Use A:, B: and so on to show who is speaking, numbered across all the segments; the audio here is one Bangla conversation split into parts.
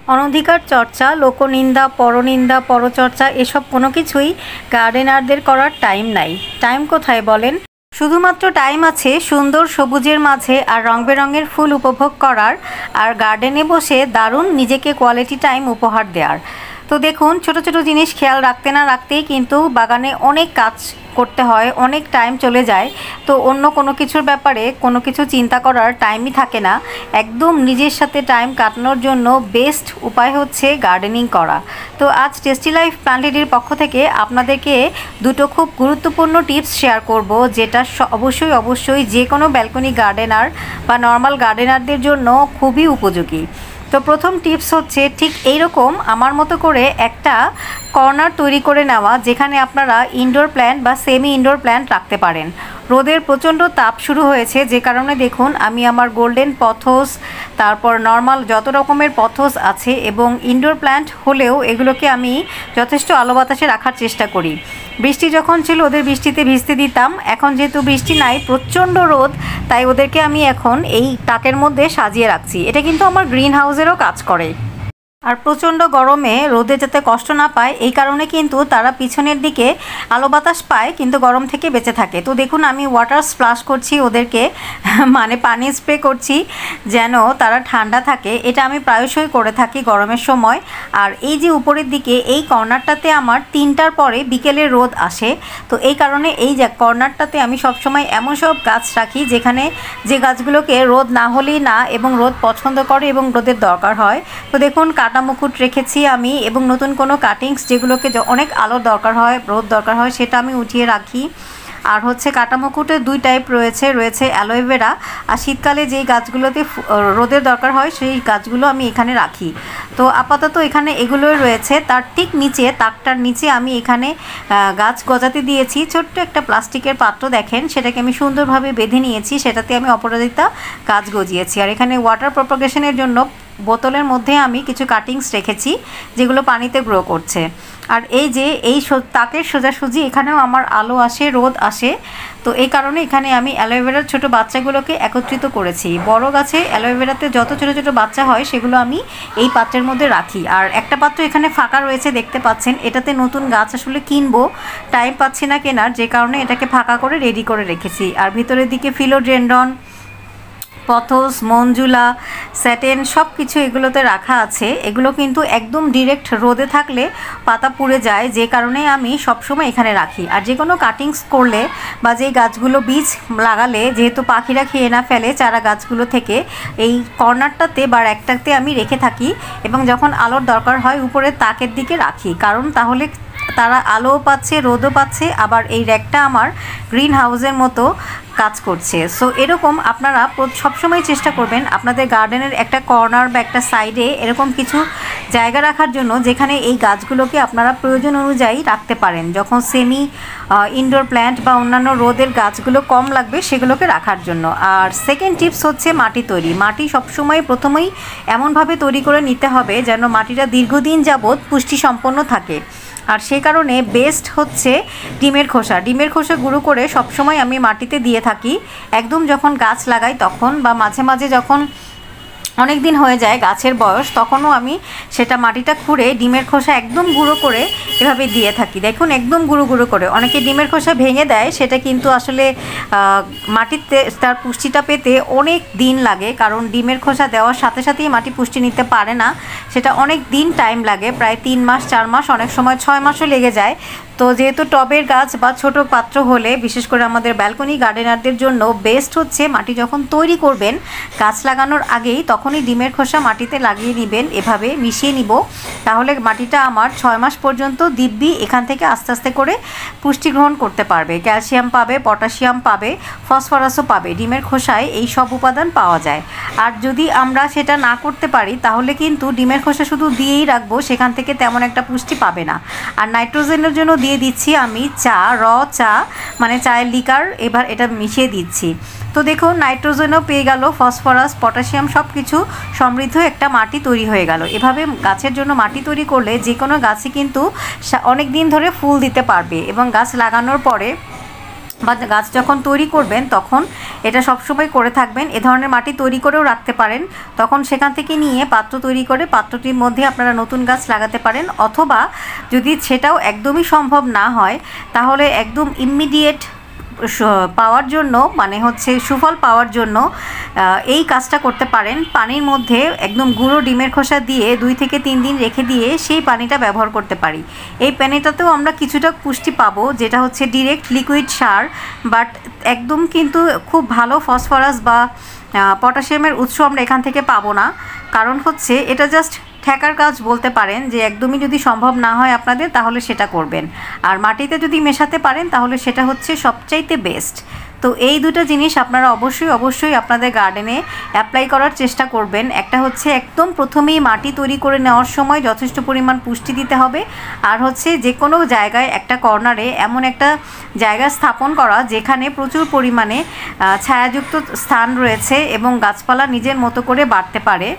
A: অনধিকার চর্চা, লোকনিন্দা, পরনিন্দা, পরচর্চা এসব কোনো কিছুই গার্ডেনারদের করার টাইম নাই। টাইম কোথায় বলেন? শুধুমাত্র টাইম আছে সুন্দর সবুজের মাঝে আর রং বেরঙের ফুল উপভোগ করার, আর গার্ডেনে বসে দারুণ নিজেকে কোয়ালিটি টাইম উপহার দেওয়ার। তো দেখুন, ছোট ছোট জিনিস খেয়াল রাখতে না রাখতেই কিন্তু বাগানে অনেক কাজ করতে হয়, অনেক টাইম চলে যায়। তো অন্য কোনো কিছুর ব্যাপারে কোনো কিছু চিন্তা করার টাইমই থাকে না। একদম নিজের সাথে টাইম কাটানোর জন্য বেস্ট উপায় হচ্ছে গার্ডেনিং করা। তো আজ টেস্টি লাইফ প্ল্যান্টেডের পক্ষ থেকে আপনাদেরকে দুটো খুব গুরুত্বপূর্ণ টিপস শেয়ার করব, যেটা অবশ্যই যে কোনো ব্যালকনি গার্ডেনার বা নর্মাল গার্ডেনারদের জন্য খুবই উপযোগী। তো প্রথম টিপস হচ্ছে ঠিক এইরকম আমার মতো করে একটা কর্নার তৈরি করে নেওয়া, যেখানে আপনারা ইনডোর প্ল্যান্ট বা সেমি ইনডোর প্ল্যান্ট রাখতে পারেন। রোদের প্রচণ্ড তাপ শুরু হয়েছে, যে কারণে দেখুন আমি আমার গোল্ডেন পথস, তারপর নর্মাল যত রকমের পথস আছে এবং ইনডোর প্ল্যান্ট হলেও এগুলোকে আমি যথেষ্ট আলো বাতাসে রাখার চেষ্টা করি। বৃষ্টি যখন ছিল ওদের বৃষ্টিতে ভিজতে দিতাম, এখন যেহেতু বৃষ্টি নাই, প্রচণ্ড রোদ, তাই ওদেরকে আমি এখন এই তাকের মধ্যে সাজিয়ে রাখছি। এটা কিন্তু আমার গ্রিন হাউসেরও কাজ করে। আর প্রচণ্ড গরমে রোদে যাতে কষ্ট না পায় এই কারণে কিন্তু তারা পিছনের দিকে আলো বাতাস পায়, কিন্তু গরম থেকে বেঁচে থাকে। তো দেখুন আমি ওয়াটার স্প্লাশ করছি ওদেরকে, মানে পানি স্প্রে করছি যেন তারা ঠান্ডা থাকে। এটা আমি প্রায়শই করে থাকি গরমের সময়। আর এই যে উপরের দিকে এই কর্নারটাতে আমার 3টার পরে বিকেলের রোদ আসে, তো এই কারণে এই যে কর্নারটাতে আমি সবসময় এমন সব গাছ রাখি যেখানে যে গাছগুলোকে রোদ না হলেই না এবং রোদ পছন্দ করে এবং রোদের দরকার হয়। তো দেখুন কাটা মুকুট রেখেছি আমি, এবং নতুন কোনো কাটিংস যেগুলোকে অনেক আলোর দরকার হয়, রোদ দরকার হয়, সেটা আমি উঠিয়ে রাখি। আর হচ্ছে কাটা মুকুটে 2 টাইপ রয়েছে অ্যালোভেরা, আর শীতকালে যেই গাছগুলোতে রোদের দরকার হয় সেই গাছগুলো আমি এখানে রাখি। তো আপাতত এখানে এগুলোই রয়েছে। তার ঠিক নিচে, তাকটার নিচে আমি এখানে গাছ গজাতে দিয়েছি ছোট্ট একটা প্লাস্টিকের পাত্র, দেখেন সেটাকে আমি সুন্দরভাবে বেঁধে নিয়েছি, সেটাতে আমি অপরাজিতা গাছ গজিয়েছি। আর এখানে ওয়াটার প্রপাগেশনের জন্য বোতলের মধ্যে আমি কিছু কাটিংস রেখেছি যেগুলো পানিতে গ্রো করছে। আর এই যে এই তাকের সোজাসুজি এখানেও আমার আলো আসে, রোদ আসে। তো এই কারণে এখানে আমি অ্যালোভেরার ছোট বাচ্চাগুলোকে একত্রিত করেছি। বড় গাছে অ্যালোভেরাতে যত ছোট ছোট বাচ্চা হয় সেগুলো আমি এই পাত্রের মধ্যে রাখি। আর একটা পাত্র এখানে ফাঁকা রয়েছে, দেখতে পাচ্ছেন। এটাতে নতুন গাছ আসলে কিনবো, টাইম পাচ্ছি না কেনার, যে কারণে এটাকে ফাঁকা করে রেডি করে রেখেছি। আর ভিতরের দিকে ফিলোডেন্ড্রন, পথস, মঞ্জুলা, স্যাটেন সব কিছু এগুলোতে রাখা আছে। এগুলো কিন্তু একদম ডিরেক্ট রোদে থাকলে পাতা পুড়ে যায়, যে কারণে আমি সবসময় এখানে রাখি। আর যে কোনো কাটিংস করলে বা যেই গাছগুলো বীজ লাগালে, যেহেতু পাখিরা খেয়ে না ফেলে চারা গাছগুলো থেকে, এই কর্নারটাতে বা একটাতে আমি রেখে থাকি, এবং যখন আলোর দরকার হয় উপরে তাকের দিকে রাখি, কারণ তাহলে তারা আলোও পাচ্ছে, রোদও পাচ্ছে, আবার এই র্যাকটা আমার গ্রিন হাউসের মতো কাজ করছে। সো এরকম আপনারা সবসময় চেষ্টা করবেন আপনাদের গার্ডেনের একটা কর্নার বা একটা সাইডে এরকম কিছু জায়গা রাখার জন্য, যেখানে এই গাছগুলোকে আপনারা প্রয়োজন অনুযায়ী রাখতে পারেন। যখন সেমি ইনডোর প্ল্যান্ট বা অন্যান্য রোদের গাছগুলো কম লাগবে সেগুলোকে রাখার জন্য। আর সেকেন্ড টিপস হচ্ছে মাটি তৈরি। মাটি সবসময় প্রথমেই এমনভাবে তৈরি করে নিতে হবে যেন মাটিটা দীর্ঘদিন যাবৎ পুষ্টি সম্পন্ন থাকে। আর সেই কারণে বেস্ট হচ্ছে ডিমের খোসা। ডিমের খোসা গুঁড়ো করে সবসময় আমি মাটিতে দিয়ে থাকি, একদম যখন গাছ লাগাই তখন, বা মাঝে মাঝে যখন অনেক দিন হয়ে যায় গাছের বয়স, তখনও আমি সেটা মাটিটা খুঁড়ে ডিমের খোসা একদম গুঁড়ো করে এভাবে দিয়ে থাকি। দেখুন একদম গুঁড়ো গুঁড়ো করে। অনেকে ডিমের খোসা ভেঙে দেয়, সেটা কিন্তু আসলে মাটিতে তার পুষ্টিটা পেতে অনেক দিন লাগে, কারণ ডিমের খোসা দেওয়ার সাথে সাথেই মাটি পুষ্টি নিতে পারে না, সেটা অনেক দিন টাইম লাগে, প্রায় 3 মাস 4 মাস, অনেক সময় 6 মাসও লেগে যায়। তো যেহেতু টবের গাছ বা ছোট পাত্র হলে, বিশেষ করে আমাদের ব্যালকনি গার্ডেনারদের জন্য বেস্ট হচ্ছে মাটি যখন তৈরি করবেন গাছ লাগানোর আগেই, তখনই ডিমের খোসা মাটিতে লাগিয়ে নেবেন, এভাবে মিশিয়ে নিব। তাহলে মাটিটা আমার 6 মাস পর্যন্ত দিব্যি এখান থেকে আস্তে আস্তে করে পুষ্টি গ্রহণ করতে পারবে। ক্যালসিয়াম পাবে, পটাশিয়াম পাবে, ফসফরাসও পাবে। ডিমের খোসায় এই সব উপাদান পাওয়া যায়। আর যদি আমরা সেটা না করতে পারি তাহলে কিন্তু ডিমের খোসা শুধু দিয়েই রাখবো, সেখান থেকে তেমন একটা পুষ্টি পাবে না। আর নাইট্রোজেনের জন্য দিয়ে দিচ্ছি আমি চা, মানে চায়ের লিকার, এবার এটা মিশিয়ে দিচ্ছি। তো দেখুন নাইট্রোজেনও পেয়ে গেল, ফসফরাস, পটাশিয়াম সব কিছু সমৃদ্ধ একটা মাটি তৈরি হয়ে গেল। এভাবে গাছের জন্য মাটি তৈরি করলে যে কোনো গাছই কিন্তু অনেক দিন ধরে ফুল দিতে পারবে, এবং গাছ লাগানোর পরে বা গাছ যখন তৈরি করবেন তখন এটা সবসময় করে থাকবেন। এ ধরনের মাটি তৈরি করেও রাখতে পারেন, তখন সেখান থেকে নিয়ে পাত্র তৈরি করে পাত্রটির মধ্যে আপনারা নতুন গাছ লাগাতে পারেন। অথবা যদি সেটাও একদমই সম্ভব না হয় তাহলে একদম ইমিডিয়েট পাওয়ার জন্য, মানে হচ্ছে সুফল পাওয়ার জন্য এই কাজটা করতে পারেন। পানির মধ্যে একদম গুঁড়ো ডিমের খোসা দিয়ে 2 থেকে 3 দিন রেখে দিয়ে সেই পানিটা ব্যবহার করতে পারি। এই পানিটাতেও আমরা কিছুটা পুষ্টি পাবো, যেটা হচ্ছে ডিরেক্ট লিকুইড সার, বাট একদম কিন্তু খুব ভালো ফসফরাস বা পটাশিয়ামের উৎস আমরা এখান থেকে পাবো না। কারণ হচ্ছে এটা জাস্ট ঠেকার কাজ বলতে পারেন, যে একদমই যদি সম্ভব না হয় আপনাদের তাহলে সেটা করবেন। আর মাটিতে যদি মেশাতে পারেন তাহলে সেটা হচ্ছে সবচাইতে বেস্ট। তো এই দুটো জিনিস আপনারা অবশ্যই আপনাদের গার্ডেনে অ্যাপ্লাই করার চেষ্টা করবেন। একটা হচ্ছে একদম প্রথমেই মাটি তৈরি করে নেওয়ার সময় যথেষ্ট পরিমাণ পুষ্টি দিতে হবে, আর হচ্ছে যে কোনো জায়গায় একটা কর্নারে এমন একটা জায়গা স্থাপন করা যেখানে প্রচুর পরিমাণে ছায়াযুক্ত স্থান রয়েছে এবং গাছপালা নিজের মতো করে বাড়তে পারে,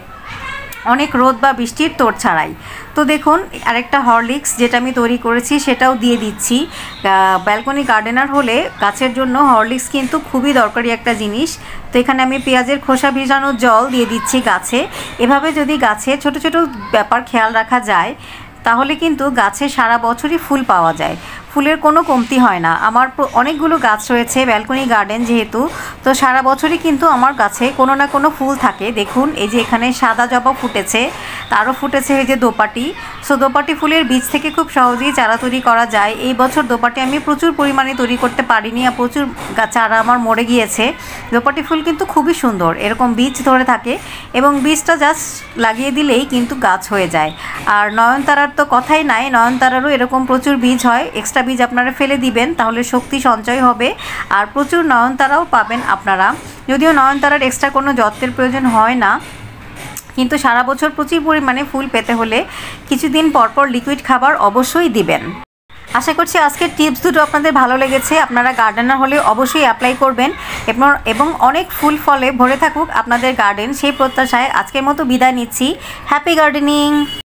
A: অনেক রোদ বা বৃষ্টির তোড় ছাড়াই। তো দেখুন আরেকটা হরলিক্স যেটা আমি তৈরি করেছি সেটাও দিয়ে দিচ্ছি। ব্যালকনি গার্ডেনার হলে গাছের জন্য হরলিক্স কিন্তু খুবই দরকারি একটা জিনিস। তো এখানে আমি পেঁয়াজের খোসা ভিজানো জল দিয়ে দিচ্ছি গাছে। এভাবে যদি গাছে ছোট ছোট ব্যাপার খেয়াল রাখা যায় তাহলে কিন্তু গাছে সারা বছরই ফুল পাওয়া যায়, ফুলের কোনো কমতি হয় না। আমার অনেকগুলো গাছ রয়েছে ব্যালকনি গার্ডেন যেহেতু, তো সারা বছরই কিন্তু আমার গাছে কোনো না কোনো ফুল থাকে। দেখুন এই যে এখানে সাদা জবা ফুটেছে, তারও ফুটেছে এই যে দোপাটি। সো দোপাটি ফুলের বীজ থেকে খুব সহজেই চারা তৈরি করা যায়। এই বছর দোপাটি আমি প্রচুর পরিমাণে তৈরি করতে পারিনি, আর প্রচুর চারা আমার মরে গিয়েছে। দোপাটি ফুল কিন্তু খুবই সুন্দর, এরকম বীজ ধরে থাকে এবং বীজটা জাস্ট লাগিয়ে দিলেই কিন্তু গাছ হয়ে যায়। আর নয়নতারার তো কথাই নাই, নয়নতারারও এরকম প্রচুর বীজ হয়। এক্সট্রা বীজ আপনারা ফেলে দিবেন তাহলে শক্তি সঞ্চয় হবে আর প্রচুর নয়নতারাও পাবেন আপনারা। যদিও নয়নতারার এক্সট্রা কোনো যত্নের প্রয়োজন হয় না, কিন্তু সারা বছর প্রচুর পরিমাণে ফুল পেতে হলে কিছুদিন পরপর লিকুইড খাবার অবশ্যই দিবেন। আশা করছি আজকের টিপস দুটো আপনাদের ভালো লেগেছে। আপনারা গার্ডেনার হলে অবশ্যই অ্যাপ্লাই করবেন এবং অনেক ফুল ফলে ভরে থাকুক আপনাদের গার্ডেন, সেই প্রত্যাশায় আজকের মতো বিদায় নিচ্ছি। Happy gardening.